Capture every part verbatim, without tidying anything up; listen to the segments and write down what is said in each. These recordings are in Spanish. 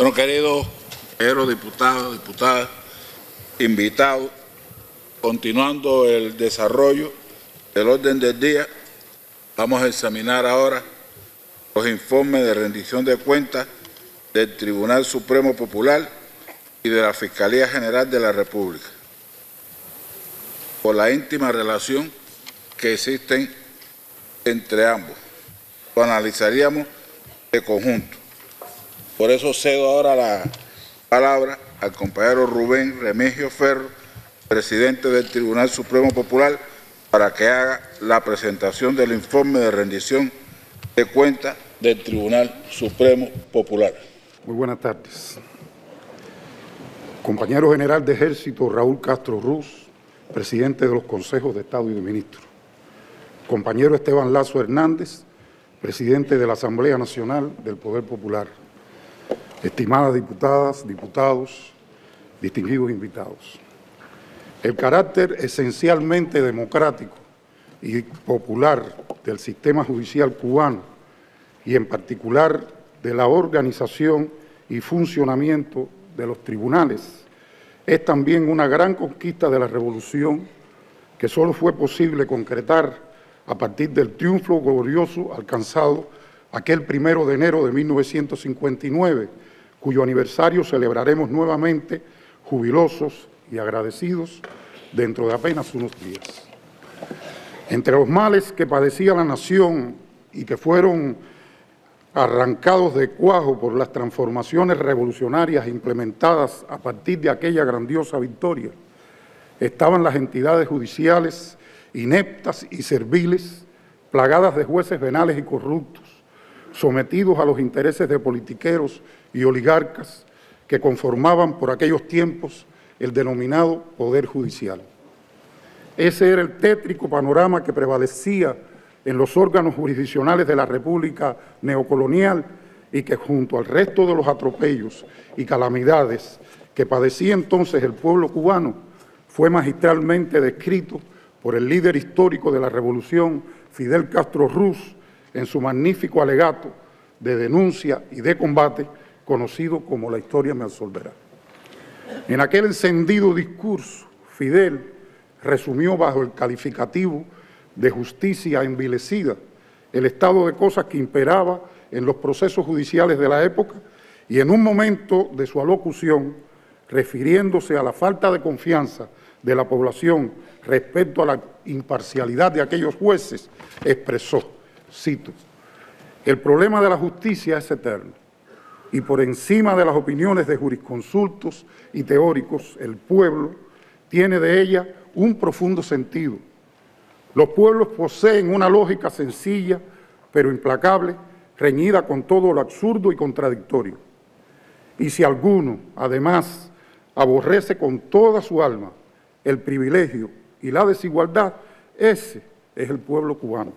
Bueno, queridos, queridos diputados, diputadas, invitados, continuando el desarrollo del orden del día, vamos a examinar ahora los informes de rendición de cuentas del Tribunal Supremo Popular y de la Fiscalía General de la República, por la íntima relación que existen entre ambos. Lo analizaríamos de conjunto. Por eso cedo ahora la palabra al compañero Rubén Remigio Ferro, presidente del Tribunal Supremo Popular, para que haga la presentación del informe de rendición de cuentas del Tribunal Supremo Popular. Muy buenas tardes. Compañero General de Ejército Raúl Castro Ruz, presidente de los Consejos de Estado y de Ministros. Compañero Esteban Lazo Hernández, presidente de la Asamblea Nacional del Poder Popular. Estimadas diputadas, diputados, distinguidos invitados. El carácter esencialmente democrático y popular del sistema judicial cubano y en particular de la organización y funcionamiento de los tribunales es también una gran conquista de la revolución que solo fue posible concretar a partir del triunfo glorioso alcanzado aquel primero de enero de mil novecientos cincuenta y nueve, cuyo aniversario celebraremos nuevamente jubilosos y agradecidos dentro de apenas unos días. Entre los males que padecía la nación y que fueron arrancados de cuajo por las transformaciones revolucionarias implementadas a partir de aquella grandiosa victoria, estaban las entidades judiciales ineptas y serviles, plagadas de jueces venales y corruptos, sometidos a los intereses de politiqueros y oligarcas que conformaban por aquellos tiempos el denominado Poder Judicial. Ese era el tétrico panorama que prevalecía en los órganos jurisdiccionales de la República neocolonial y que junto al resto de los atropellos y calamidades que padecía entonces el pueblo cubano, fue magistralmente descrito por el líder histórico de la revolución, Fidel Castro Ruz, en su magnífico alegato de denuncia y de combate, conocido como La historia me absolverá. En aquel encendido discurso, Fidel resumió bajo el calificativo de justicia envilecida el estado de cosas que imperaba en los procesos judiciales de la época y en un momento de su alocución, refiriéndose a la falta de confianza de la población respecto a la imparcialidad de aquellos jueces, expresó, cito, «El problema de la justicia es eterno y por encima de las opiniones de jurisconsultos y teóricos, el pueblo tiene de ella un profundo sentido. Los pueblos poseen una lógica sencilla, pero implacable, reñida con todo lo absurdo y contradictorio. Y si alguno, además, aborrece con toda su alma el privilegio y la desigualdad, ese es el pueblo cubano.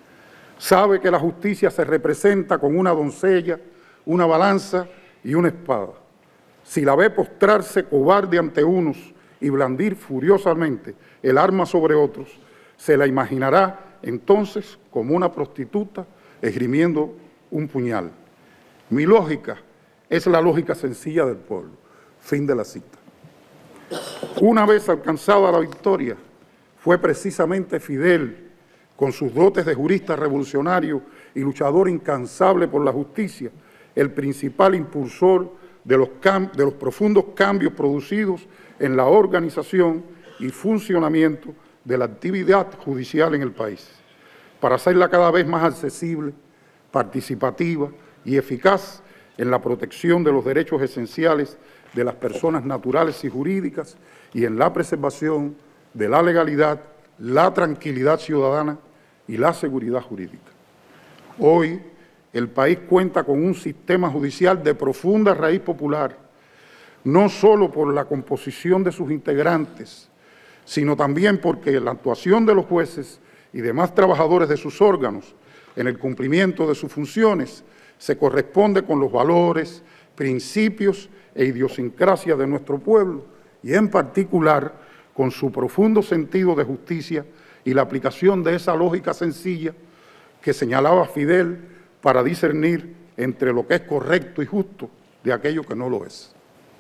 Sabe que la justicia se representa con una doncella, una balanza y una espada. Si la ve postrarse cobarde ante unos y blandir furiosamente el arma sobre otros, se la imaginará entonces como una prostituta esgrimiendo un puñal. Mi lógica es la lógica sencilla del pueblo». Fin de la cita. Una vez alcanzada la victoria, fue precisamente Fidel, con sus dotes de jurista revolucionario y luchador incansable por la justicia, el principal impulsor de los, de los profundos cambios producidos en la organización y funcionamiento de la actividad judicial en el país, para hacerla cada vez más accesible, participativa y eficaz en la protección de los derechos esenciales de las personas naturales y jurídicas y en la preservación de la legalidad, la tranquilidad ciudadana y la seguridad jurídica. Hoy, el país cuenta con un sistema judicial de profunda raíz popular, no solo por la composición de sus integrantes, sino también porque la actuación de los jueces y demás trabajadores de sus órganos en el cumplimiento de sus funciones se corresponde con los valores, principios e idiosincrasia de nuestro pueblo y en particular con su profundo sentido de justicia y la aplicación de esa lógica sencilla que señalaba Fidel para discernir entre lo que es correcto y justo de aquello que no lo es.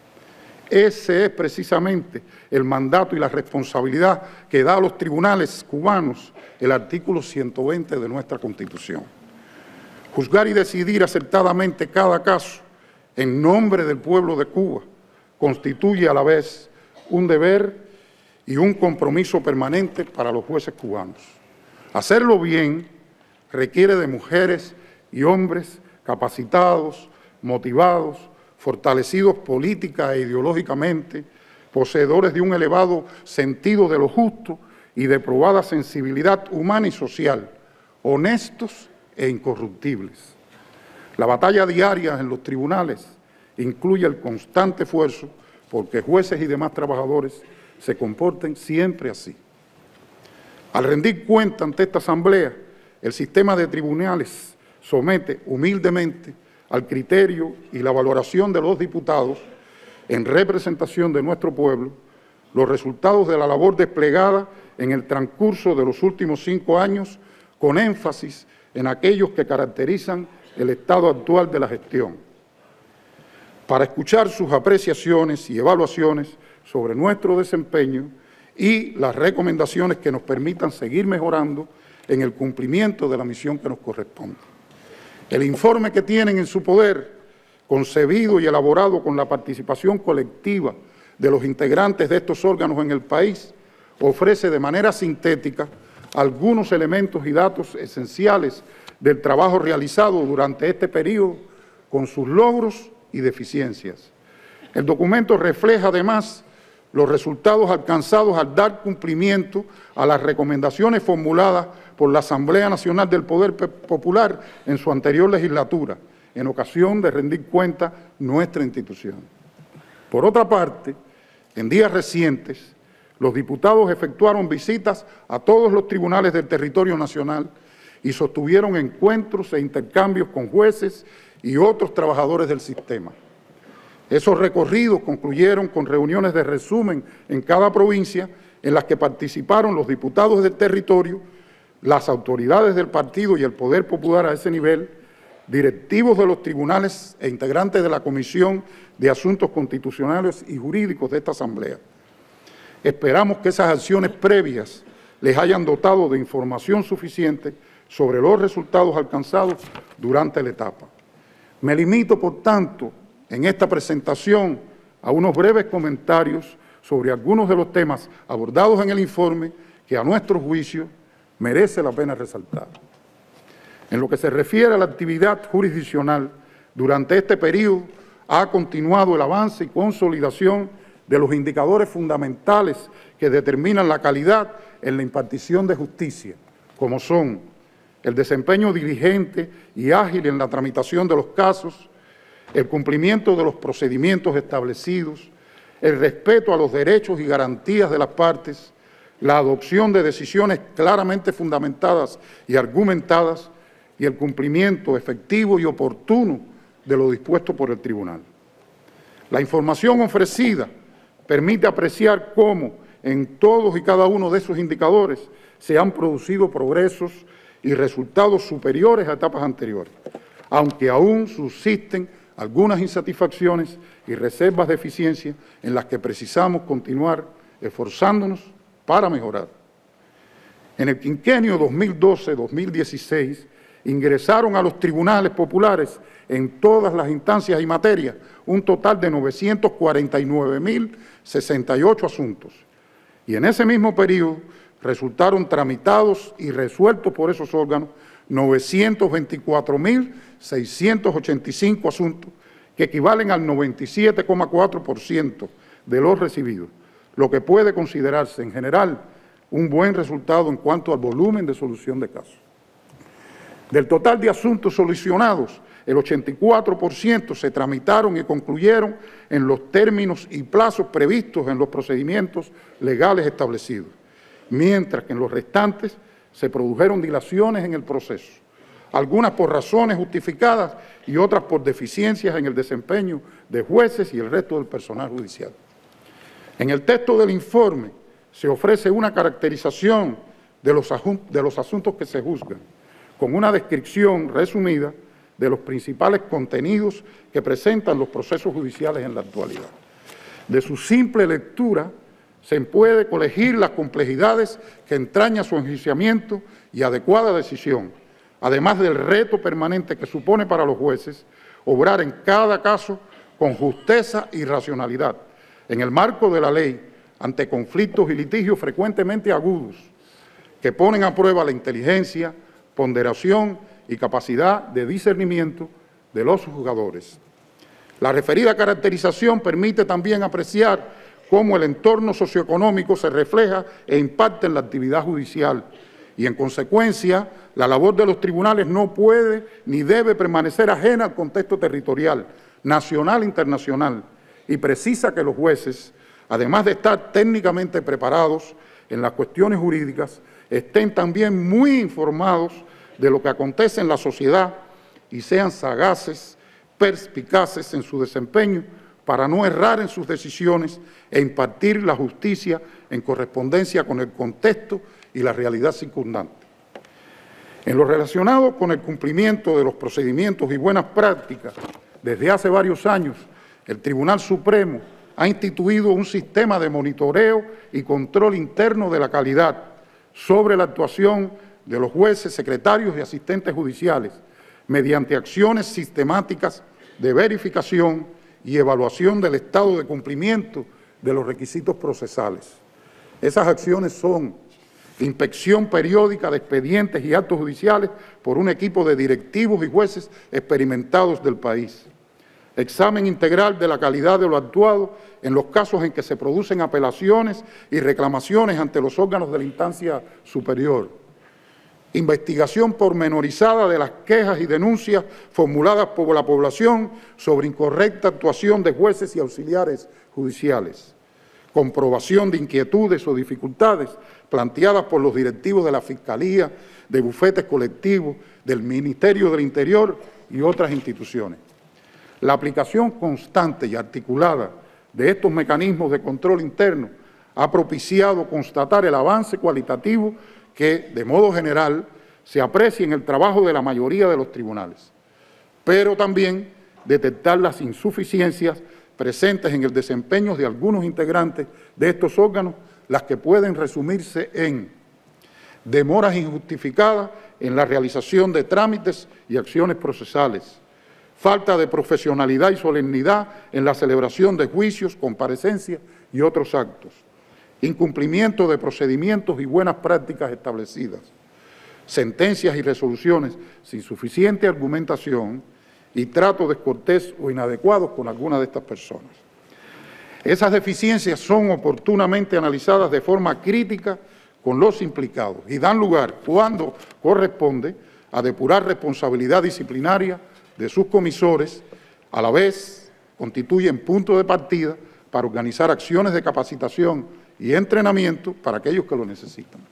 Ese es precisamente el mandato y la responsabilidad que da a los tribunales cubanos el artículo ciento veinte de nuestra Constitución. Juzgar y decidir acertadamente cada caso en nombre del pueblo de Cuba constituye a la vez un deber y un compromiso permanente para los jueces cubanos. Hacerlo bien requiere de mujeres y hombres capacitados, motivados, fortalecidos política e ideológicamente, poseedores de un elevado sentido de lo justo y de probada sensibilidad humana y social, honestos e incorruptibles. La batalla diaria en los tribunales incluye el constante esfuerzo porque jueces y demás trabajadores se comporten siempre así. Al rendir cuenta ante esta Asamblea, el sistema de tribunales somete humildemente al criterio y la valoración de los diputados, en representación de nuestro pueblo, los resultados de la labor desplegada en el transcurso de los últimos cinco años, con énfasis en aquellos que caracterizan el estado actual de la gestión, para escuchar sus apreciaciones y evaluaciones sobre nuestro desempeño y las recomendaciones que nos permitan seguir mejorando en el cumplimiento de la misión que nos corresponde. El informe que tienen en su poder, concebido y elaborado con la participación colectiva de los integrantes de estos órganos en el país, ofrece de manera sintética algunos elementos y datos esenciales del trabajo realizado durante este periodo, con sus logros y deficiencias. El documento refleja además los resultados alcanzados al dar cumplimiento a las recomendaciones formuladas por la Asamblea Nacional del Poder Popular en su anterior legislatura, en ocasión de rendir cuenta nuestra institución. Por otra parte, en días recientes, los diputados efectuaron visitas a todos los tribunales del territorio nacional y sostuvieron encuentros e intercambios con jueces y otros trabajadores del sistema. Esos recorridos concluyeron con reuniones de resumen en cada provincia en las que participaron los diputados del territorio, las autoridades del partido y el poder popular a ese nivel, directivos de los tribunales e integrantes de la Comisión de Asuntos Constitucionales y Jurídicos de esta Asamblea. Esperamos que esas acciones previas les hayan dotado de información suficiente sobre los resultados alcanzados durante la etapa. Me limito, por tanto, en esta presentación a unos breves comentarios sobre algunos de los temas abordados en el informe que, a nuestro juicio, merece la pena resaltar. En lo que se refiere a la actividad jurisdiccional, durante este periodo ha continuado el avance y consolidación de los indicadores fundamentales que determinan la calidad en la impartición de justicia, como son el desempeño diligente y ágil en la tramitación de los casos, el cumplimiento de los procedimientos establecidos, el respeto a los derechos y garantías de las partes, la adopción de decisiones claramente fundamentadas y argumentadas y el cumplimiento efectivo y oportuno de lo dispuesto por el tribunal. La información ofrecida permite apreciar cómo en todos y cada uno de esos indicadores se han producido progresos y resultados superiores a etapas anteriores, aunque aún subsisten algunas insatisfacciones y reservas de eficiencia en las que precisamos continuar esforzándonos para mejorar. En el quinquenio dos mil doce a dos mil dieciséis ingresaron a los tribunales populares en todas las instancias y materias un total de novecientos cuarenta y nueve mil sesenta y ocho asuntos, y en ese mismo periodo resultaron tramitados y resueltos por esos órganos novecientos veinticuatro mil seiscientos ochenta y cinco asuntos, que equivalen al noventa y siete coma cuatro por ciento de los recibidos, lo que puede considerarse en general un buen resultado en cuanto al volumen de solución de casos. Del total de asuntos solucionados, el ochenta y cuatro por ciento se tramitaron y concluyeron en los términos y plazos previstos en los procedimientos legales establecidos, mientras que en los restantes se produjeron dilaciones en el proceso, algunas por razones justificadas y otras por deficiencias en el desempeño de jueces y el resto del personal judicial. En el texto del informe se ofrece una caracterización de los, de los asuntos que se juzgan, con una descripción resumida de los principales contenidos que presentan los procesos judiciales en la actualidad. De su simple lectura se puede colegir las complejidades que entraña su enjuiciamiento y adecuada decisión, además del reto permanente que supone para los jueces obrar en cada caso con justeza y racionalidad, en el marco de la ley, ante conflictos y litigios frecuentemente agudos, que ponen a prueba la inteligencia, ponderación y capacidad de discernimiento de los juzgadores. La referida caracterización permite también apreciar cómo el entorno socioeconómico se refleja e impacta en la actividad judicial y, en consecuencia, la labor de los tribunales no puede ni debe permanecer ajena al contexto territorial, nacional e internacional, y precisa que los jueces, además de estar técnicamente preparados en las cuestiones jurídicas, estén también muy informados de lo que acontece en la sociedad y sean sagaces, perspicaces en su desempeño para no errar en sus decisiones e impartir la justicia en correspondencia con el contexto y la realidad circundante. En lo relacionado con el cumplimiento de los procedimientos y buenas prácticas, desde hace varios años, el Tribunal Supremo ha instituido un sistema de monitoreo y control interno de la calidad sobre la actuación de los jueces, secretarios y asistentes judiciales, mediante acciones sistemáticas de verificación y evaluación del estado de cumplimiento de los requisitos procesales. Esas acciones son inspección periódica de expedientes y actos judiciales por un equipo de directivos y jueces experimentados del país, examen integral de la calidad de lo actuado en los casos en que se producen apelaciones y reclamaciones ante los órganos de la instancia superior, investigación pormenorizada de las quejas y denuncias formuladas por la población sobre incorrecta actuación de jueces y auxiliares judiciales, comprobación de inquietudes o dificultades planteadas por los directivos de la Fiscalía, de bufetes colectivos, del Ministerio del Interior y otras instituciones. La aplicación constante y articulada de estos mecanismos de control interno ha propiciado constatar el avance cualitativo que, de modo general, se aprecia en el trabajo de la mayoría de los tribunales, pero también detectar las insuficiencias presentes en el desempeño de algunos integrantes de estos órganos, las que pueden resumirse en demoras injustificadas en la realización de trámites y acciones procesales, falta de profesionalidad y solemnidad en la celebración de juicios, comparecencias y otros actos, incumplimiento de procedimientos y buenas prácticas establecidas, sentencias y resoluciones sin suficiente argumentación y trato descortés o inadecuados con alguna de estas personas. Esas deficiencias son oportunamente analizadas de forma crítica con los implicados y dan lugar, cuando corresponde, a depurar responsabilidad disciplinaria de sus comisores, a la vez constituyen punto de partida para organizar acciones de capacitación y entrenamiento para aquellos que lo necesitan.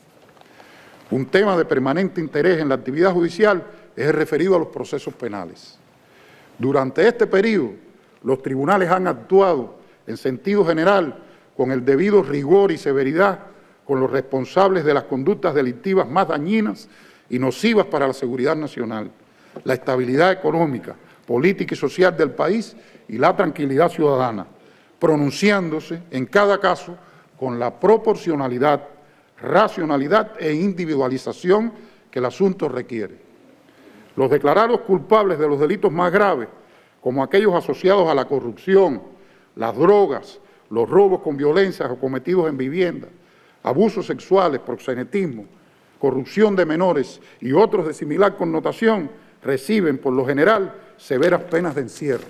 Un tema de permanente interés en la actividad judicial es el referido a los procesos penales. Durante este periodo, los tribunales han actuado en sentido general con el debido rigor y severidad con los responsables de las conductas delictivas más dañinas y nocivas para la seguridad nacional, la estabilidad económica, política y social del país y la tranquilidad ciudadana, pronunciándose en cada caso con la proporcionalidad, racionalidad e individualización que el asunto requiere. Los declarados culpables de los delitos más graves, como aquellos asociados a la corrupción, las drogas, los robos con violencia o cometidos en vivienda, abusos sexuales, proxenetismo, corrupción de menores y otros de similar connotación, reciben por lo general severas penas de encierro.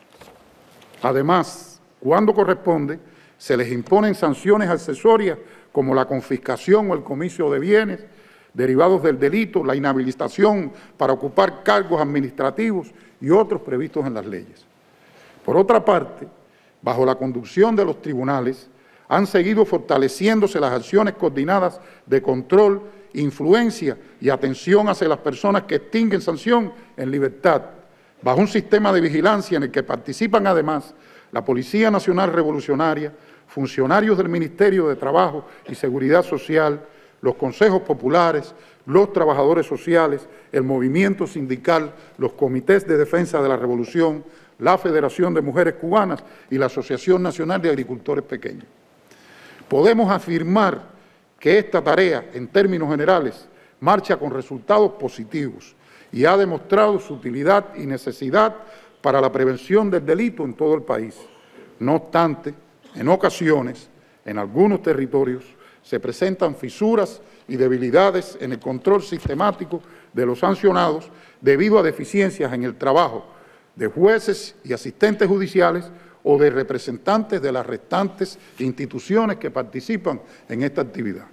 Además, cuando corresponde, se les imponen sanciones accesorias como la confiscación o el comicio de bienes derivados del delito, la inhabilitación para ocupar cargos administrativos y otros previstos en las leyes. Por otra parte, bajo la conducción de los tribunales, han seguido fortaleciéndose las acciones coordinadas de control, influencia y atención hacia las personas que extinguen sanción en libertad, bajo un sistema de vigilancia en el que participan además la Policía Nacional Revolucionaria, funcionarios del Ministerio de Trabajo y Seguridad Social, los consejos populares, los trabajadores sociales, el movimiento sindical, los comités de defensa de la revolución, la Federación de Mujeres Cubanas y la Asociación Nacional de Agricultores Pequeños. Podemos afirmar que esta tarea, en términos generales, marcha con resultados positivos y ha demostrado su utilidad y necesidad para la prevención del delito en todo el país. No obstante, en ocasiones, en algunos territorios, se presentan fisuras y debilidades en el control sistemático de los sancionados debido a deficiencias en el trabajo de jueces y asistentes judiciales o de representantes de las restantes instituciones que participan en esta actividad.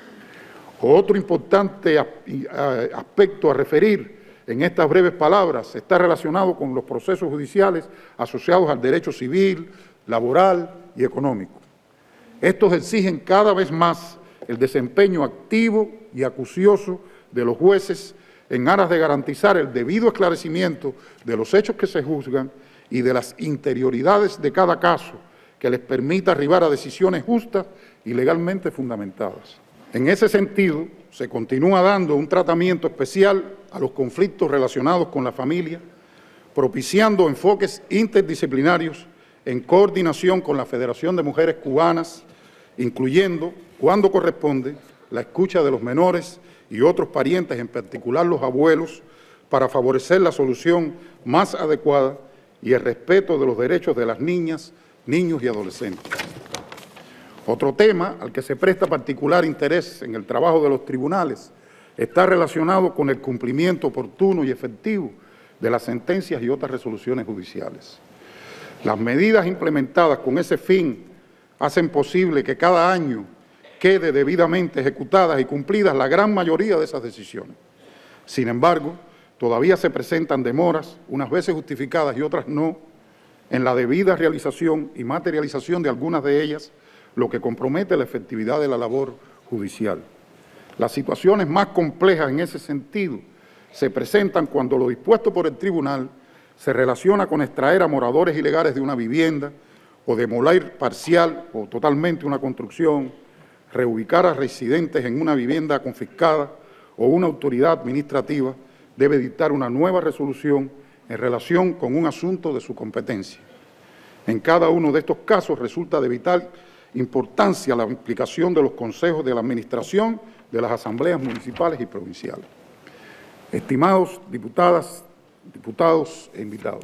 Otro importante aspecto a referir en estas breves palabras está relacionado con los procesos judiciales asociados al derecho civil, laboral y económico. Estos exigen cada vez más el desempeño activo y acucioso de los jueces en aras de garantizar el debido esclarecimiento de los hechos que se juzgan y de las interioridades de cada caso, que les permita arribar a decisiones justas y legalmente fundamentadas. En ese sentido, se continúa dando un tratamiento especial a los conflictos relacionados con la familia, propiciando enfoques interdisciplinarios en coordinación con la Federación de Mujeres Cubanas, incluyendo, cuando corresponde, la escucha de los menores y otros parientes, en particular los abuelos, para favorecer la solución más adecuada y el respeto de los derechos de las niñas, niños y adolescentes. Otro tema al que se presta particular interés en el trabajo de los tribunales está relacionado con el cumplimiento oportuno y efectivo de las sentencias y otras resoluciones judiciales. Las medidas implementadas con ese fin hacen posible que cada año quede debidamente ejecutadas y cumplidas la gran mayoría de esas decisiones. Sin embargo, todavía se presentan demoras, unas veces justificadas y otras no, en la debida realización y materialización de algunas de ellas, lo que compromete la efectividad de la labor judicial. Las situaciones más complejas en ese sentido se presentan cuando lo dispuesto por el tribunal se relaciona con extraer a moradores ilegales de una vivienda o demoler parcial o totalmente una construcción, reubicar a residentes en una vivienda confiscada o una autoridad administrativa debe dictar una nueva resolución en relación con un asunto de su competencia. En cada uno de estos casos resulta de vital importancia la implicación de los consejos de la administración de las asambleas municipales y provinciales. Estimados diputadas, diputados e invitados,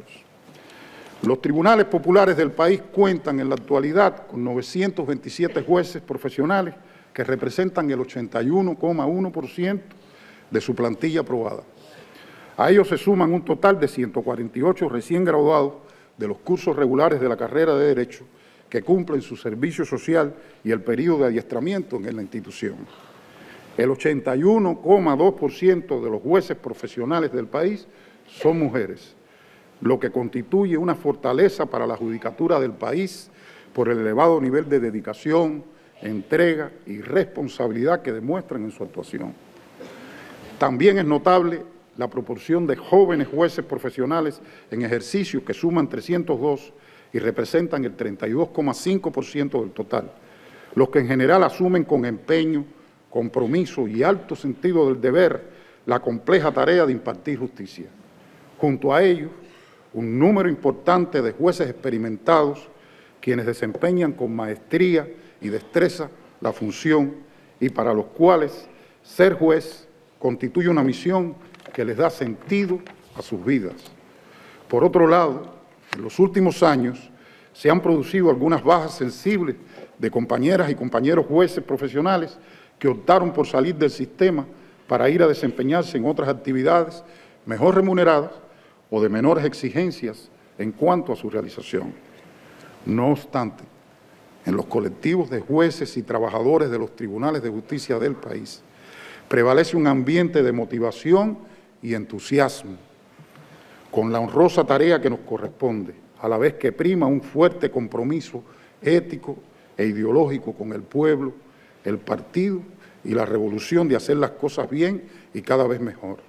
los tribunales populares del país cuentan en la actualidad con novecientos veintisiete jueces profesionales que representan el ochenta y uno coma uno por ciento de su plantilla aprobada. A ellos se suman un total de ciento cuarenta y ocho recién graduados de los cursos regulares de la carrera de Derecho que cumplen su servicio social y el periodo de adiestramiento en la institución. El ochenta y uno coma dos por ciento de los jueces profesionales del país son mujeres, lo que constituye una fortaleza para la judicatura del país por el elevado nivel de dedicación, entrega y responsabilidad que demuestran en su actuación. También es notable la proporción de jóvenes jueces profesionales en ejercicio, que suman trescientos dos y representan el treinta y dos coma cinco por ciento del total, los que en general asumen con empeño, compromiso y alto sentido del deber la compleja tarea de impartir justicia. Junto a ellos, un número importante de jueces experimentados, quienes desempeñan con maestría y destreza la función y para los cuales ser juez constituye una misión que les da sentido a sus vidas. Por otro lado, en los últimos años se han producido algunas bajas sensibles de compañeras y compañeros jueces profesionales que optaron por salir del sistema para ir a desempeñarse en otras actividades mejor remuneradas o de menores exigencias en cuanto a su realización. No obstante, en los colectivos de jueces y trabajadores de los tribunales de justicia del país prevalece un ambiente de motivación y entusiasmo con la honrosa tarea que nos corresponde, a la vez que prima un fuerte compromiso ético e ideológico con el pueblo, el partido y la revolución de hacer las cosas bien y cada vez mejor.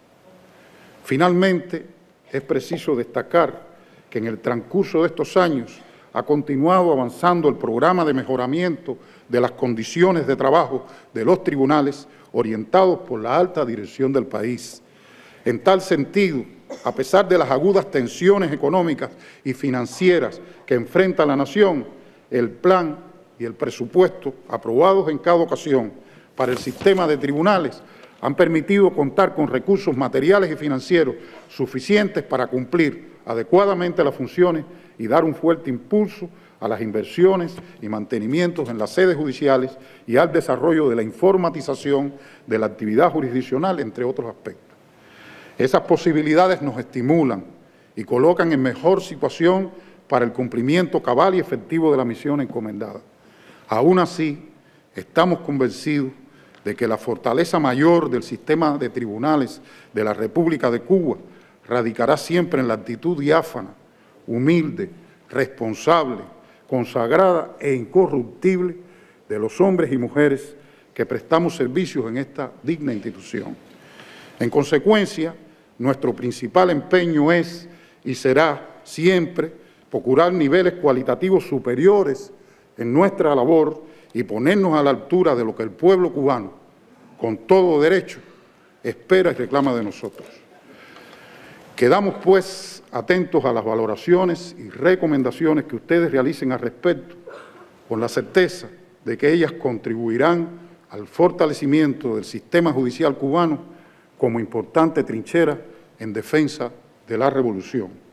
Finalmente, es preciso destacar que en el transcurso de estos años ha continuado avanzando el programa de mejoramiento de las condiciones de trabajo de los tribunales orientados por la alta dirección del país. En tal sentido, a pesar de las agudas tensiones económicas y financieras que enfrenta la nación, el plan y el presupuesto aprobados en cada ocasión para el sistema de tribunales han permitido contar con recursos materiales y financieros suficientes para cumplir adecuadamente las funciones y dar un fuerte impulso a las inversiones y mantenimientos en las sedes judiciales y al desarrollo de la informatización de la actividad jurisdiccional, entre otros aspectos. Esas posibilidades nos estimulan y colocan en mejor situación para el cumplimiento cabal y efectivo de la misión encomendada. Aún así, estamos convencidos de que la fortaleza mayor del sistema de tribunales de la República de Cuba radicará siempre en la actitud diáfana, humilde, responsable, consagrada e incorruptible de los hombres y mujeres que prestamos servicios en esta digna institución. En consecuencia, nuestro principal empeño es y será siempre procurar niveles cualitativos superiores en nuestra labor y ponernos a la altura de lo que el pueblo cubano, con todo derecho, espera y reclama de nosotros. Quedamos, pues, atentos a las valoraciones y recomendaciones que ustedes realicen al respecto, con la certeza de que ellas contribuirán al fortalecimiento del sistema judicial cubano como importante trinchera en defensa de la revolución.